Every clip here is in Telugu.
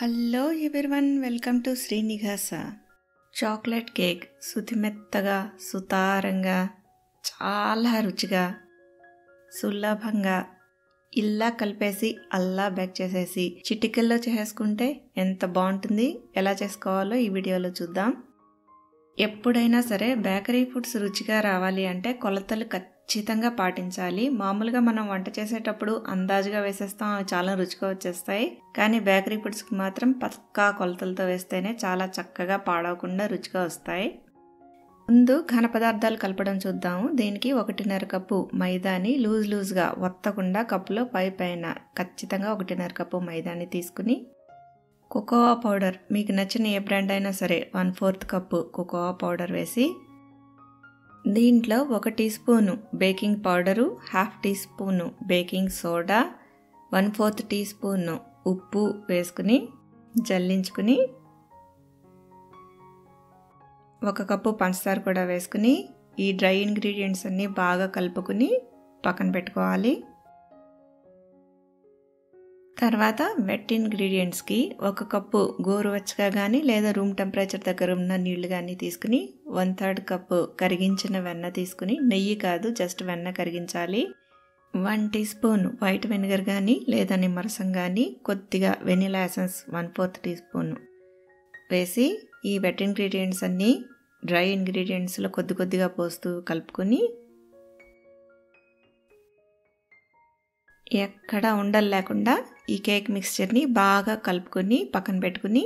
Hello everyone, welcome to Srinivasa. Chocolate cake సుతిమెత్తగా, సుతారంగా, చాలా రుచిగా, సులభంగా ఇలా కలిపేసి అల్లా బేక్ చేసేసి చిటికెల్లో చేసేసుకుంటే ఎంత బాగుంటుంది. ఎలా చేసుకోవాలో ఈ వీడియోలో చూద్దాం. ఎప్పుడైనా సరే బేకరీ ఫుడ్స్ రుచిగా రావాలి అంటే కొలతలు ఖచ్చితంగా పాటించాలి. మామూలుగా మనం వంట చేసేటప్పుడు అందాజుగా వేసేస్తాం, అవి చాలా రుచిగా వచ్చేస్తాయి. కానీ బేకరీ ఫుడ్స్కి మాత్రం పక్కా కొలతలతో వేస్తేనే చాలా చక్కగా పాడవకుండా రుచిగా వస్తాయి. ముందు ఘన పదార్థాలు కలపడం చూద్దాము. దీనికి 1.5 కప్పు మైదాని లూజ్గా వత్తకుండా కప్పులో పైన ఖచ్చితంగా 1.5 కప్పు మైదాని తీసుకుని, కోకోవా పౌడర్ మీకు నచ్చిన ఏ బ్రాండ్ అయినా సరే 1/4 కప్పు కోకోవా పౌడర్ వేసి, దీంట్లో 1 teaspoon baking powder, 1/2 teaspoon baking soda, 1/4 teaspoon ఉప్పు వేసుకుని జల్లించుకుని, 1 కప్పు పంచదార కూడా వేసుకుని ఈ డ్రై ఇంగ్రీడియంట్స్ అన్నీ బాగా కలుపుకుని పక్కన పెట్టుకోవాలి. తర్వాత వెట్ ఇంగ్రీడియంట్స్కి 1 కప్పు గోరువెచ్చగా కానీ లేదా రూమ్ టెంపరేచర్ దగ్గర ఉన్న నీళ్లు కానీ తీసుకుని, 1/3 కప్పు కరిగించిన వెన్న తీసుకుని, నెయ్యి కాదు జస్ట్ వెన్న కరిగించాలి, 1 టీ స్పూన్ వైట్ వెనిగర్ కానీ లేదా నిమ్మరసం కానీ, కొద్దిగా వెనిలా ఎసెన్స్ 1/4 టీ స్పూన్ వేసి ఈ వెట్ ఇంగ్రీడియంట్స్ అన్నీ డ్రై ఇంగ్రీడియంట్స్లో కొద్దిగా పోస్తూ కలుపుకొని, ఎక్కడ ఉండలు లేకుండా ఈ కేక్ మిక్స్చర్ని బాగా కలుపుకొని పక్కన పెట్టుకుని,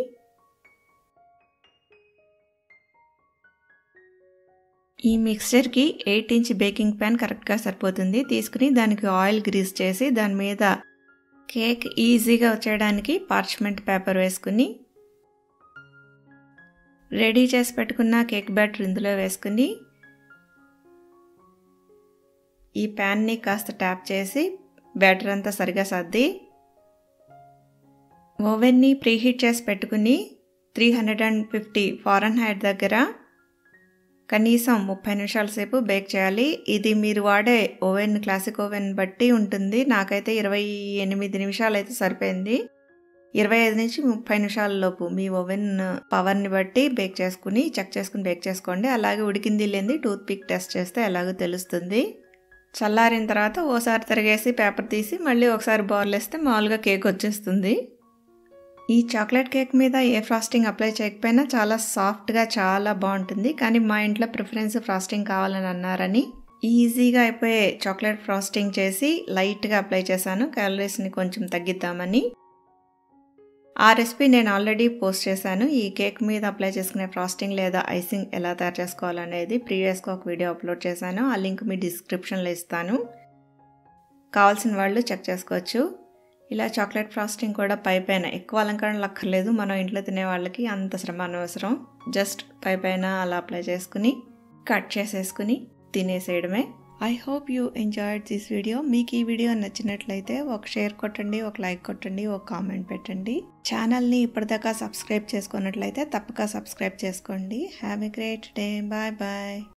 ఈ మిక్స్చర్కి 8 ఇంచ్ బేకింగ్ ప్యాన్ కరెక్ట్గా సరిపోతుంది. తీసుకుని దానికి ఆయిల్ గ్రీస్ చేసి దాని మీద కేక్ ఈజీగా వచ్చేయడానికి పార్చ్మెంట్ పేపర్ వేసుకుని, రెడీ చేసి పెట్టుకున్న కేక్ బ్యాటర్ ఇందులో వేసుకుని ఈ ప్యాన్ని కాస్త ట్యాప్ చేసి బ్యాటర్ అంతా సరిగా సర్ది ఓవెన్ని ప్రీహీట్ చేసి పెట్టుకుని 350 ఫారెన్హైట్ దగ్గర కనీసం 30 నిమిషాల సేపు బేక్ చేయాలి. ఇది మీరు వాడే ఓవెన్ క్లాసిక్ ఓవెన్ బట్టి ఉంటుంది. నాకైతే 28 నిమిషాలు అయితే సరిపోయింది. 25 నుంచి 30 నిమిషాల లోపు మీ ఓవెన్ పవర్ని బట్టి బేక్ చేసుకుని చెక్ చేసుకుని బేక్ చేసుకోండి. అలాగే ఉడికింది లేనిది టూత్ పిక్ టెస్ట్ చేస్తే ఎలాగో తెలుస్తుంది. చల్లారిన తర్వాత ఓసారి తిరిగేసి పేపర్ తీసి మళ్ళీ ఒకసారి బౌల్ వేస్తే మామూలుగా కేక్ వచ్చేస్తుంది. ఈ చాక్లెట్ కేక్ మీద ఏ ఫ్రాస్టింగ్ అప్లై చేయకపోయినా చాలా సాఫ్ట్గా చాలా బాగుంటుంది. కానీ మా ఇంట్లో ప్రిఫరెన్స్ ఫ్రాస్టింగ్ కావాలని అన్నారని ఈజీగా అయిపోయే చాక్లెట్ ఫ్రాస్టింగ్ చేసి లైట్గా అప్లై చేశాను, క్యాలరీస్ని కొంచెం తగ్గిద్దామని. ఆ రెసిపీ నేను ఆల్రెడీ పోస్ట్ చేశాను. ఈ కేక్ మీద అప్లై చేసుకునే ఫ్రాస్టింగ్ లేదా ఐసింగ్ ఎలా తయారు చేసుకోవాలనేది ప్రీవియస్గా ఒక వీడియో అప్లోడ్ చేశాను. ఆ లింక్ మీ డిస్క్రిప్షన్లో ఇస్తాను, కావాల్సిన వాళ్ళు చెక్ చేసుకోవచ్చు. ఇలా చాక్లెట్ ఫ్రాస్టింగ్ కూడా పైన ఎక్కువ అలంకరణలు అక్కర్లేదు. మనం ఇంట్లో తినే వాళ్ళకి అంత శ్రమ అనవసరం. జస్ట్ పైన అలా అప్లై చేసుకుని కట్ చేసేసుకుని తినేసేయడమే. I hope you enjoyed this video. మీకు ఈ వీడియో నచ్చినట్లయితే ఒక షేర్ కొట్టండి, ఒక లైక్ కొట్టండి, ఒక కామెంట్ పెట్టండి. ఛానల్ని ఇప్పటిదాకా సబ్స్క్రైబ్ చేసుకున్నట్లయితే తప్పక సబ్స్క్రైబ్ చేసుకోండి. Have a great day. Bye bye.